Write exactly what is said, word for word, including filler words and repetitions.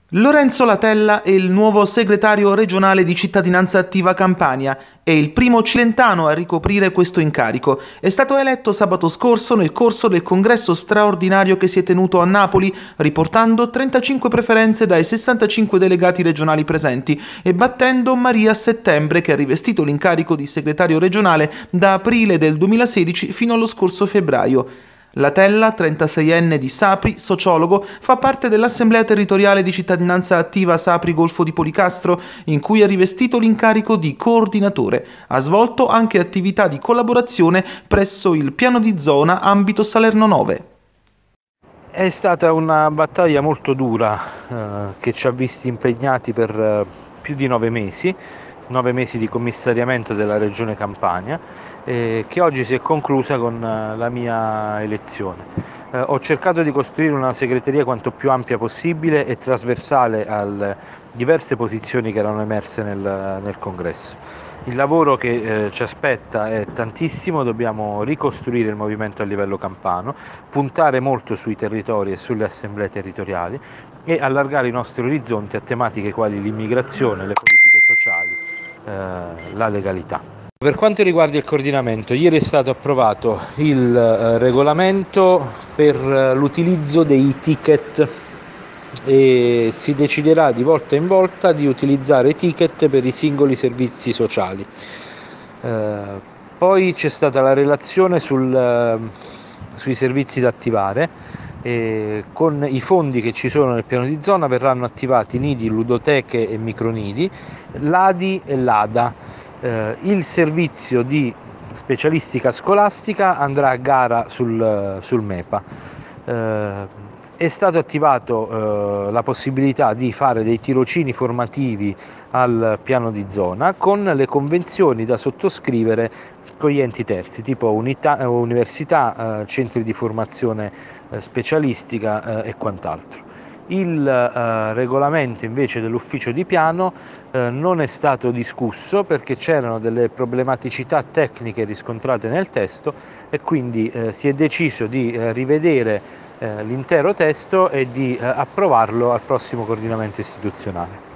Lorenzo Latella è il nuovo segretario regionale di Cittadinanza Attiva Campania. È il primo cilentano a ricoprire questo incarico. È stato eletto sabato scorso nel corso del congresso straordinario che si è tenuto a Napoli, riportando trentacinque preferenze dai sessantacinque delegati regionali presenti e battendo Maria Settembre, che ha rivestito l'incarico di segretario regionale da aprile del duemilasedici fino allo scorso febbraio. Latella, trentaseienne di Sapri, sociologo, fa parte dell'Assemblea Territoriale di Cittadinanza Attiva Sapri Golfo di Policastro, in cui ha rivestito l'incarico di coordinatore. Ha svolto anche attività di collaborazione presso il piano di zona ambito Salerno nove. È stata una battaglia molto dura eh, che ci ha visti impegnati per eh, più di nove mesi, nove mesi di commissariamento della Regione Campania, eh, che oggi si è conclusa con eh, la mia elezione. Eh, ho cercato di costruire una segreteria quanto più ampia possibile e trasversale alle diverse posizioni che erano emerse nel, nel congresso. Il lavoro che eh, ci aspetta è tantissimo, dobbiamo ricostruire il movimento a livello campano, puntare molto sui territori e sulle assemblee territoriali e allargare i nostri orizzonti a tematiche quali l'immigrazione, le politiche sociali, eh, la legalità. Per quanto riguarda il coordinamento, ieri è stato approvato il eh, regolamento per eh, l'utilizzo dei ticket e si deciderà di volta in volta di utilizzare i ticket per i singoli servizi sociali. Eh, poi c'è stata la relazione sul, eh, sui servizi da attivare. E con i fondi che ci sono nel piano di zona verranno attivati nidi, ludoteche e micronidi, l'A D I e l'A D A. Eh, il servizio di specialistica scolastica andrà a gara sul, sul MEPA. Eh, è stato attivato eh, la possibilità di fare dei tirocini formativi al piano di zona con le convenzioni da sottoscrivere con gli enti terzi, tipo unità, università, eh, centri di formazione eh, specialistica eh, e quant'altro. Il eh, regolamento invece dell'ufficio di piano eh, non è stato discusso perché c'erano delle problematicità tecniche riscontrate nel testo e quindi eh, si è deciso di eh, rivedere eh, l'intero testo e di eh, approvarlo al prossimo coordinamento istituzionale.